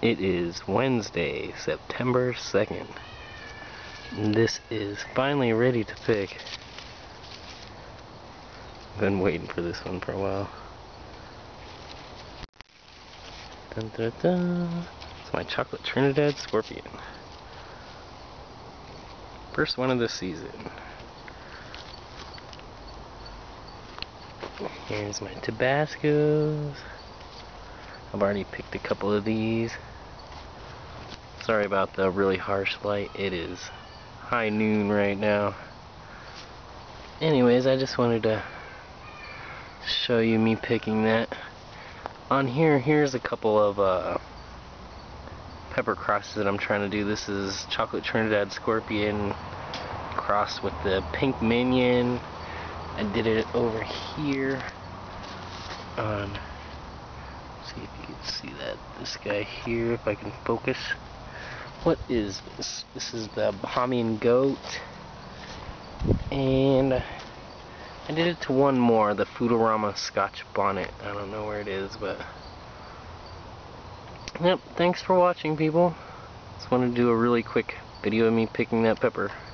It is Wednesday, September 2nd. And this is finally ready to pick. I've been waiting for this one for a while. Dun, dun, dun. It's my chocolate Trinidad scorpion. First one of the season. Here's my Tabascos. I've already picked a couple of these. Sorry about the really harsh light. It is high noon right now. Anyways, I just wanted to show you me picking that. On here's a couple of pepper crosses that I'm trying to do. This is chocolate Trinidad scorpion crossed with the pink minion. I did it over here on, see if you can see that, this guy here, if I can focus. What is this? This is the Bahamian goat. And I did it to one more, the Foodorama Scotch bonnet. I don't know where it is, but yep, thanks for watching, people. Just wanted to do a really quick video of me picking that pepper.